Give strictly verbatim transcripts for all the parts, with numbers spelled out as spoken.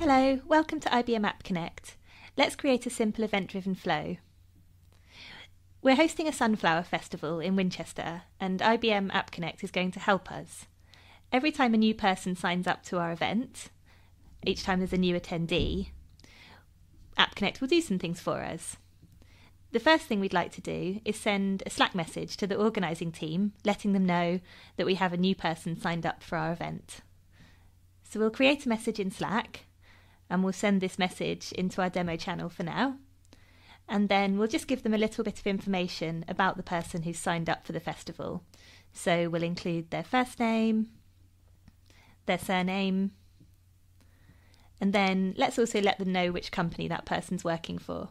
Hello, welcome to I B M App Connect. Let's create a simple event-driven flow. We're hosting a sunflower festival in Winchester, and I B M App Connect is going to help us. Every time a new person signs up to our event, each time there's a new attendee, App Connect will do some things for us. The first thing we'd like to do is send a Slack message to the organising team, letting them know that we have a new person signed up for our event. So we'll create a message in Slack, and we'll send this message into our demo channel for now. And then we'll just give them a little bit of information about the person who's signed up for the festival. So we'll include their first name, their surname, and then let's also let them know which company that person's working for.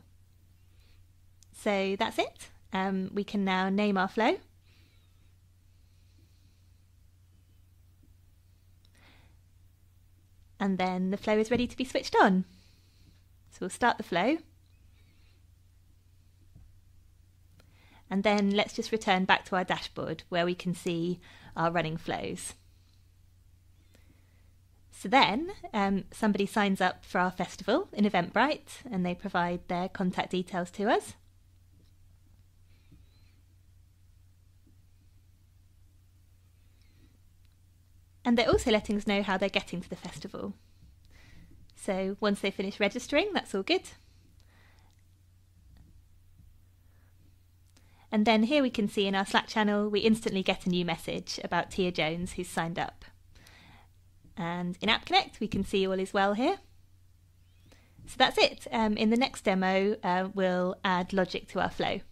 So that's it. Um, we can now name our flow. And then the flow is ready to be switched on. So we'll start the flow. And then let's just return back to our dashboard where we can see our running flows. So then um, somebody signs up for our festival in Eventbrite and they provide their contact details to us. And they're also letting us know how they're getting to the festival. So once they finish registering, that's all good. And then here we can see in our Slack channel, we instantly get a new message about Tia Jones who's signed up. And in App Connect, we can see all is well here. So that's it. Um, in the next demo, uh, we'll add logic to our flow.